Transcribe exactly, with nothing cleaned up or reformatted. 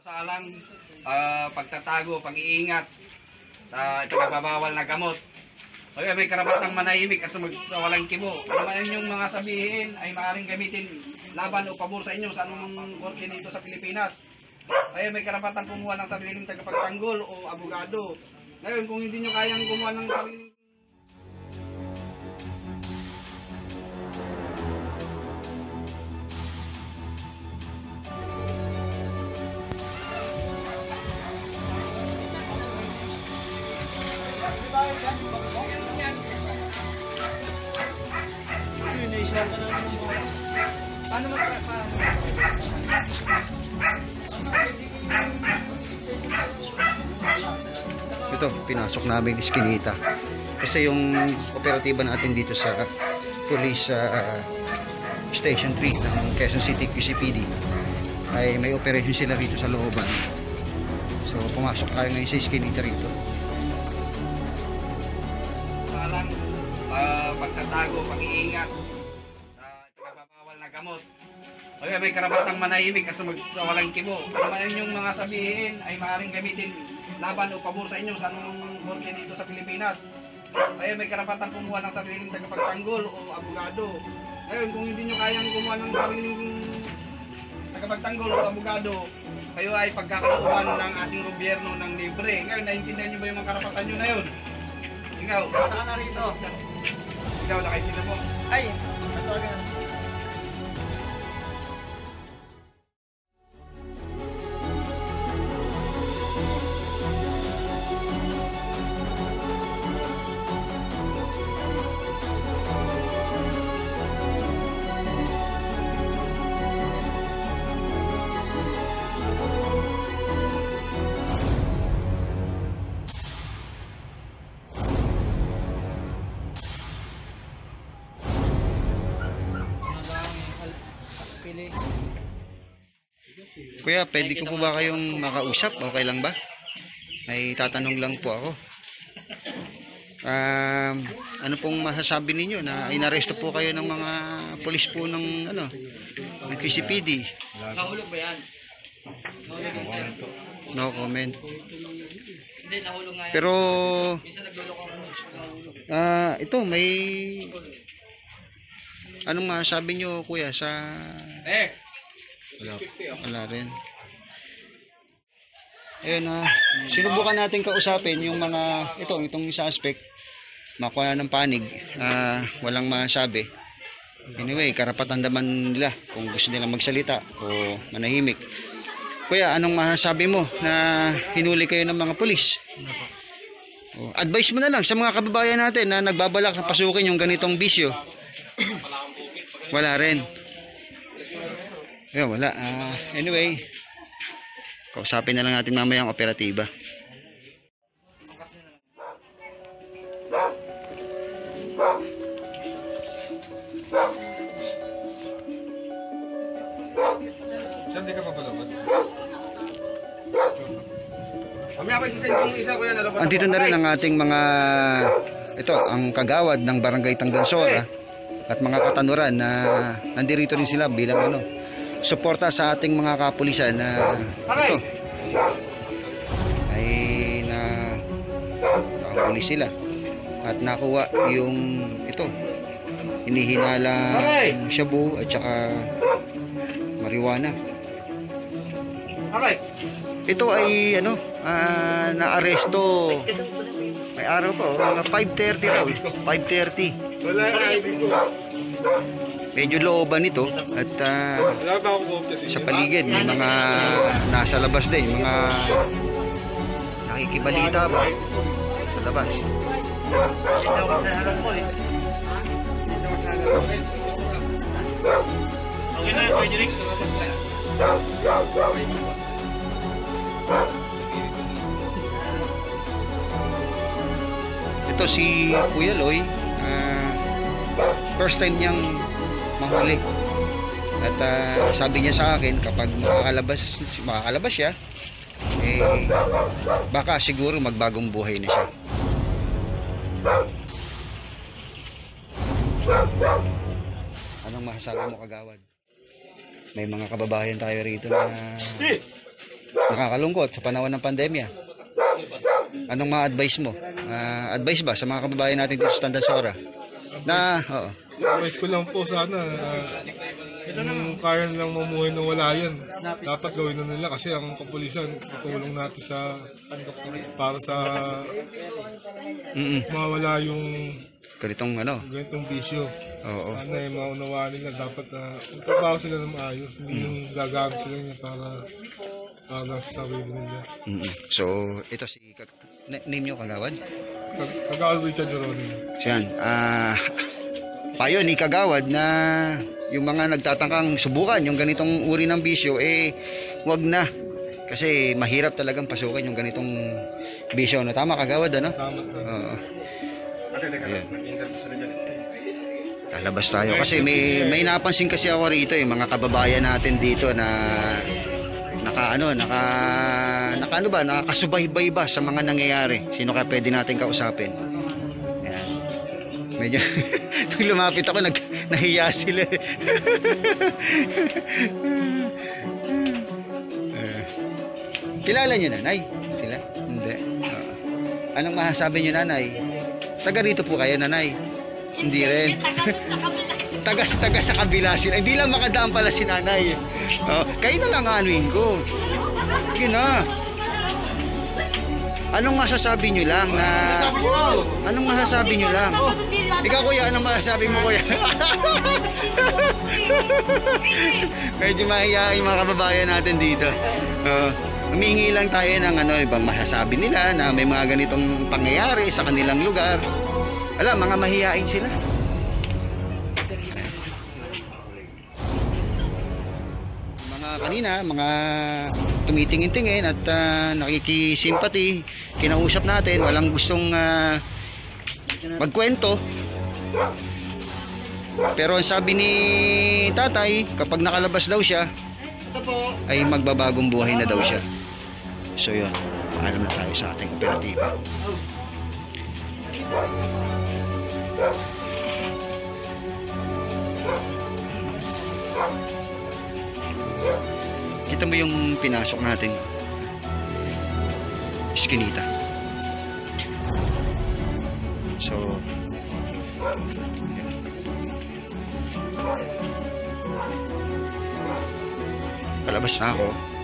Salang, uh, pagtatago, pag-iingat, uh, pinagbabawal na gamot. Kaya may karapatang manahimik at sumag sa walang kibo. Ano man yung mga sabihin ay maaaring gamitin laban o pabor sa inyo sa anumang korte dito sa Pilipinas. Kaya may karapatang kumuha ng sariling tagapagtanggol o abogado. Ngayon, kung hindi nyo kayang kumuha ng sariling Paano magpapa? Ito, pinasok namin iskinita. Kasi yung operatiba natin dito sa Police uh, Station three ng Quezon City Q C P D ay may operation sila rito sa looban. So, pumasok tayo ngayon sa iskinita rito. Salang, uh, pagtatago, pag-iingat, gamot. Kaya may karapatang manahimik at sumag sa walang kibo. Ano man yung mga sabihin ay maaaring gamitin laban o pabor sa inyo sa anumang korte dito sa Pilipinas. Kaya may karapatang kumuha ng sariling tagapagtanggol o abogado. Ngayon, kung hindi nyo kayang kumuha ng sariling tagapagtanggol o abogado, kayo ay pagkakatuan ng ating gobyerno ng libre. Ngayon, naiintindihan nyo ba yung mga karapatan nyo na yun? Ikaw, Saka na rito. ikaw, nakikita mo. Ay, ito agad. Kuya, pwede ko po ba kayong makausap? Okay lang ba? May tatanong lang po ako. Um, ano pong masasabi ninyo na inaresto po kayo ng mga polis po ng ano, ng Q C P D? Nahulog ba yan? Nahulog yan, sir. No comment. Hindi, nahulog nga yan. Pero Minsan nagluloko ako. ah, ito may anong masasabi nyo, kuya, sa Eh! Wala, wala rin. Ayun na, uh, sinubukan natin kausapin yung mga, ito, itong suspect, makuha ng panig, uh, walang masabi. Anyway, karapatan naman nila kung gusto nilang magsalita o manahimik. Kuya, anong masasabi mo na hinuli kayo ng mga pulis? O, advice mo na lang sa mga kababayan natin na nagbabalak na pasukin yung ganitong bisyo. Wala rin. Yeah, wala. Uh, anyway, kausapin na lang natin mamaya ang operatiba. Saan di ka papalabas? Mamaya ko isasend kong isa ko yan. Andito na rin ang ating mga, ito, ang kagawad ng Barangay Tanggansora at mga katanuran na nandirito rin sila bilang ano, suporta sa ating mga kapulisan na ito ay na nakahuli sila at nakuha yung ito hinihinalang shabu at saka marijuana. Ito ay ano uh, na-aresto may araw pa oh, five thirty raw five thirty. Medyo looban ito at uh, sa paligid may mga nasa labas din, mga nakikibalita ba sa labas. Okay na, pwede rin. Ito si Kuya Loy, uh, first time niyang mahuli. At uh, sabi niya sa akin kapag makakalabas, makakalabas siya, eh baka siguro magbagong buhay na siya. Anong masasabi mo, kagawad? May mga kababayan tayo rito na nakakalungkot sa panahon ng pandemya. Anong mga advice mo? Ah, advice ba sa mga kababayan natin dito sa Tandansora? Na, oo. Advice ko lang po sana, uh, kung kaya nilang mamuhay na wala yan, dapat gawin na nila kasi ang kapulisan, tutulong natin sa, para sa Mm-mm. mawala yung Ganitong ano? ganitong bisyo. Oo. Sana yung maunawaan nila, dapat na uh, magtrabaho sila ng maayos, hindi yung gagamit sila niya para para sa sarili nila. Mm-mm. So, ito si, Kag- na- name nyo Kagawad? Kag- Kagawad Richard Geronimo. Siyan, ah, payo ni Kagawad na yung mga nagtatangkang subukan yung ganitong uri ng bisyo, eh, wag na. Kasi mahirap talagang pasukin yung ganitong bisyo. No? Tama Kagawad, ano? Tama na. Oo. Ayan. Lalabas tayo kasi may may napansin kasi ako rito yung mga kababayan natin dito na naka ano naka naka ano ba nakasubaybay ba sa mga nangyayari. Sino kaya pwede natin kausapin? Ayan. Medyo nung lumapit ako nag nahiya sila. Eh, kilala niyo nanay? Sila? Hindi. Oo. Anong masasabi niyo nanay? Taga rito po kayo, nanay? Hindi rin. taga, taga sa kabila sila. Hindi lang makadaan pala si nanay. Oh, kayo na lang anuin ko. Yun na. Anong masasabi nyo lang na... Anong masasabi nyo lang? Ikaw kuya, anong masasabi mo kuya? Medyo mahihain mga kababayan natin dito. Oh. Humingi lang tayo ng ano, ibang masasabi nila na may mga ganitong pangyayari sa kanilang lugar. Alam, mga mahihain sila. Mga kanina, mga tumitingin-tingin at uh, nakikisimpati, kinausap natin, walang gustong uh, magkwento. Pero ang sabi ni tatay, kapag nakalabas daw siya, ay magbabagong buhay na daw siya. So yun, paalam na tayo sa ating operatiba. Kita mo yung pinasok natin, iskinita. So palabas na ako.